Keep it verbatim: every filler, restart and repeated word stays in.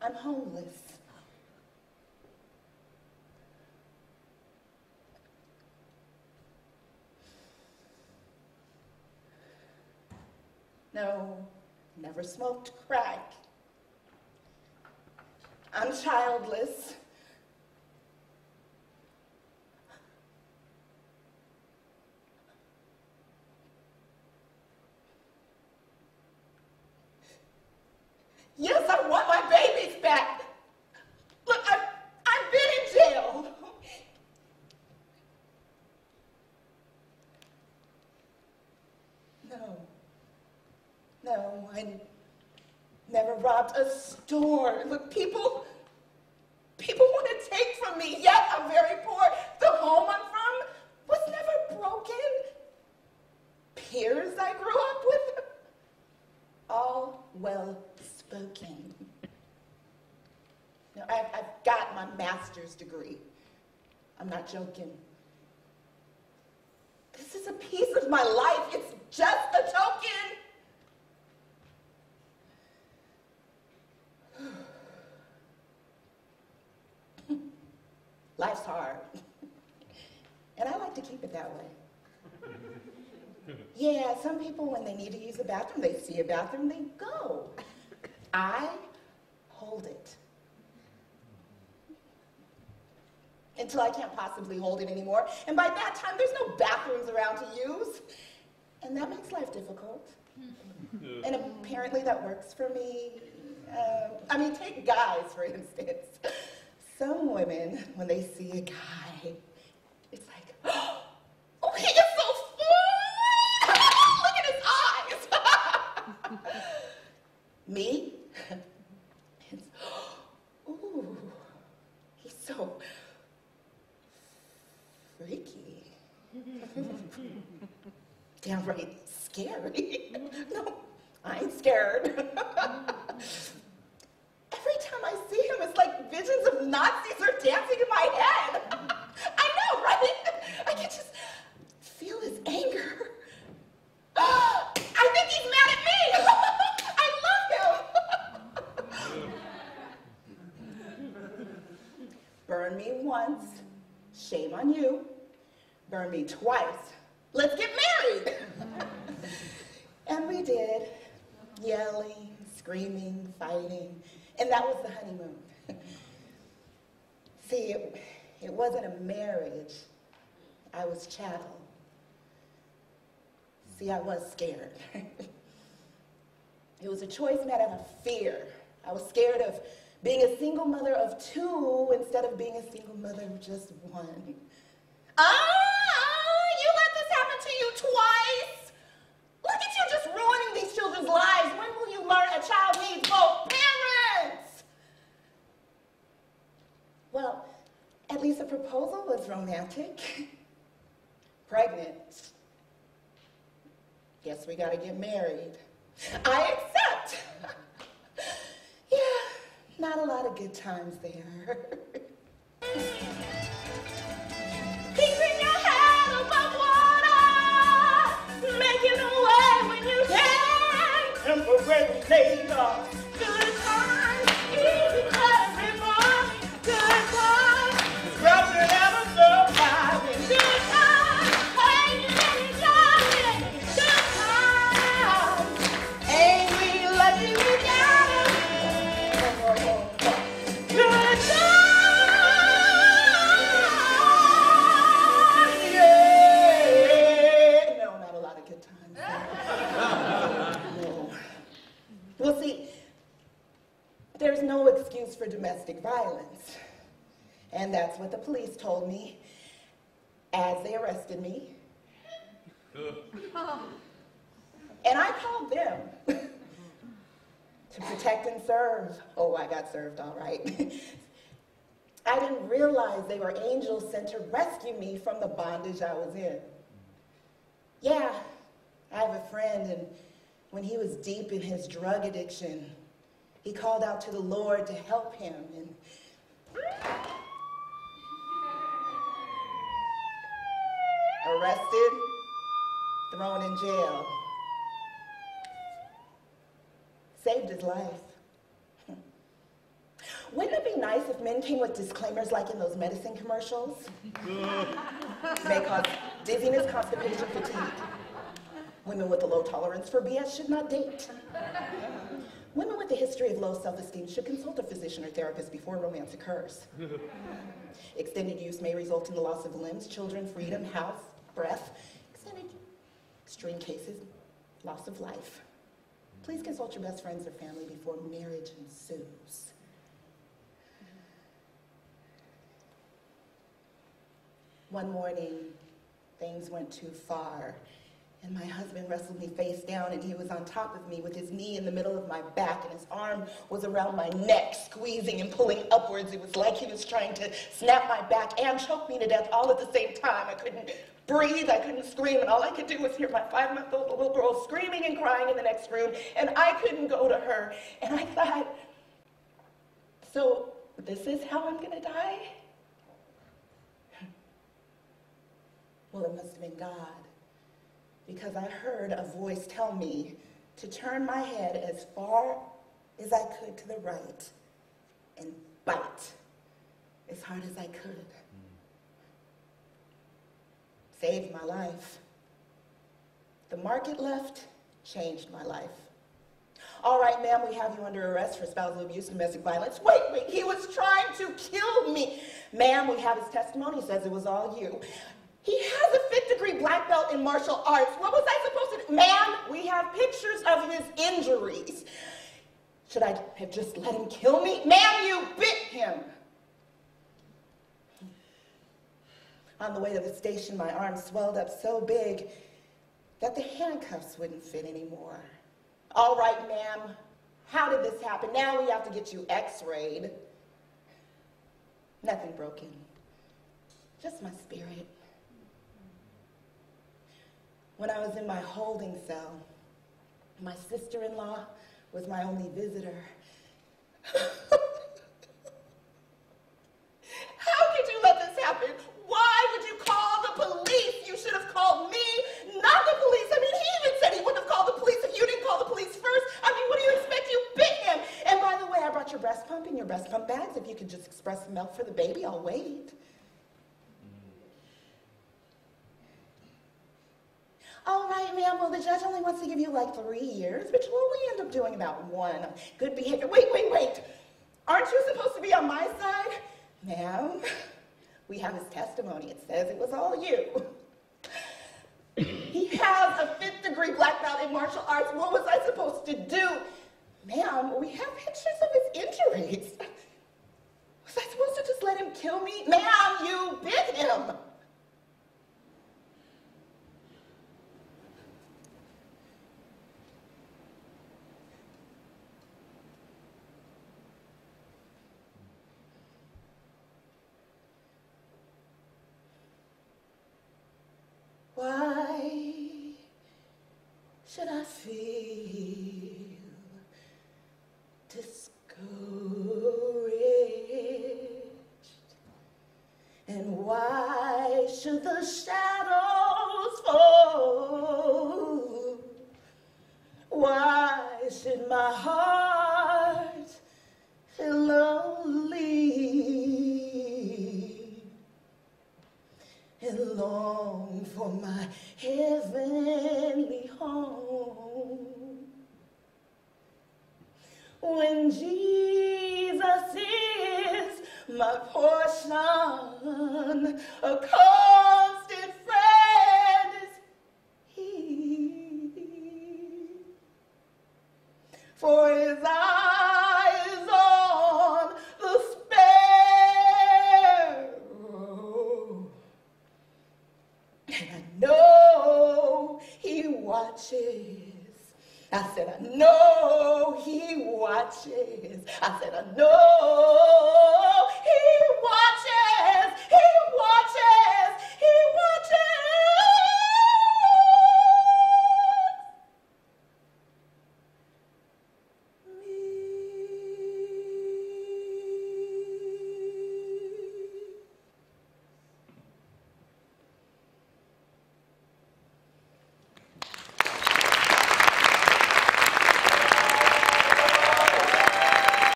I'm homeless. No, never smoked crack. I'm childless. Yes, I want my babies back. Look, I've, I've been in jail. No, no, I never robbed a store. Look, people, people want to take from me, yet I'm very poor. The home I'm from was never broken. Peers I grew up with, all well spoken. No, I've, I've got my master's degree. I'm not joking. This is a piece of my life. It's just a token. Life's hard. And I like to keep it that way. Yeah, some people, when they need to use a bathroom, they see a bathroom, they go. I hold it. Until I can't possibly hold it anymore. And by that time, there's no bathrooms around to use. And that makes life difficult. And apparently that works for me. Uh, I mean, take guys, for instance. Some women, when they see a guy, it's like, oh, he is so fine! Look at his eyes! Me? It's, ooh, he's so freaky. Downright scary. No, I ain't scared. Every time I see him, it's like visions of Nazis are dancing in my head. I know, right? I can just feel his anger. I think he's mad at me. I love him. Burn me once, shame on you. Burn me twice, let's get married. And we did, yelling, screaming, fighting, and that was the honeymoon. See, it, it wasn't a marriage, I was chattel. See, I was scared. It was a choice made out of fear. I was scared of being a single mother of two instead of being a single mother of just one. Ah, you let this happen to you twice? Look at you just ruining these children's lives. When will you learn a child needs both parents? Well, at least the proposal was romantic. Pregnant. Guess we gotta get married. I accept. Yeah, not a lot of good times there. Keeping your head above water, making a way when you can. Temporary labor, good times, easy every morning, good times, scratching out of surviving, good times, hanging and enjoying, good times. Ain't we lucky we got it? Good times. Well, see, there's no excuse for domestic violence. And that's what the police told me as they arrested me. And I called them to protect and serve. Oh, I got served all right. I didn't realize they were angels sent to rescue me from the bondage I was in. Yeah, I have a friend, and when he was deep in his drug addiction, he called out to the Lord to help him. And arrested, thrown in jail. Saved his life. nice if men came with disclaimers like in those medicine commercials? May cause dizziness, constipation, fatigue. Women with a low tolerance for B S should not date. Women with a history of low self-esteem should consult a physician or therapist before romance occurs. Extended use may result in the loss of limbs, children, freedom, house, breath. Extended, extreme cases, loss of life. Please consult your best friends or family before marriage ensues. One morning, things went too far, and my husband wrestled me face down, and he was on top of me with his knee in the middle of my back, and his arm was around my neck, squeezing and pulling upwards. It was like he was trying to snap my back and choke me to death all at the same time. I couldn't breathe, I couldn't scream, and all I could do was hear my five-month-old little girl screaming and crying in the next room, and I couldn't go to her. And I thought, so this is how I'm gonna die? Well, it must have been God, because I heard a voice tell me to turn my head as far as I could to the right and bite as hard as I could. Saved my life. The market left changed my life. All right, ma'am, we have you under arrest for spousal abuse and domestic violence. Wait, wait, he was trying to kill me. Ma'am, we have his testimony, says it was all you. He has a fifth degree black belt in martial arts. What was I supposed to do? Ma'am, we have pictures of his injuries. Should I have just let him kill me? Ma'am, you bit him. On the way to the station, my arm swelled up so big that the handcuffs wouldn't fit anymore. All right, ma'am, how did this happen? Now we have to get you x-rayed. Nothing broken, just my spirit. When I was in my holding cell, my sister-in-law was my only visitor. How could you let this happen? Why would you call the police? You should have called me, not the police. I mean, he even said he wouldn't have called the police if you didn't call the police first. I mean, what do you expect? You bit him. And by the way, I brought your breast pump and your breast pump bags. If you could just express some milk for the baby, I'll wait. All right, ma'am, well, the judge only wants to give you like three years, which will only end up doing about one. Good behavior. Wait, wait, wait. Aren't you supposed to be on my side? Ma'am, we have his testimony. It says it was all you. He has a fifth degree black belt in martial arts. What was I supposed to do? Ma'am, we have pictures of his injuries. Was I supposed to just let him kill me? Ma'am, you bit him. Why should I feel discouraged? And why should the shadows fall? Why should my heart feel lonely and long for my heavenly home? When Jesus is my portion, a constant friend is he. For his eyes on the sparrow, and I know he watches. I said, I know he watches. I said, I know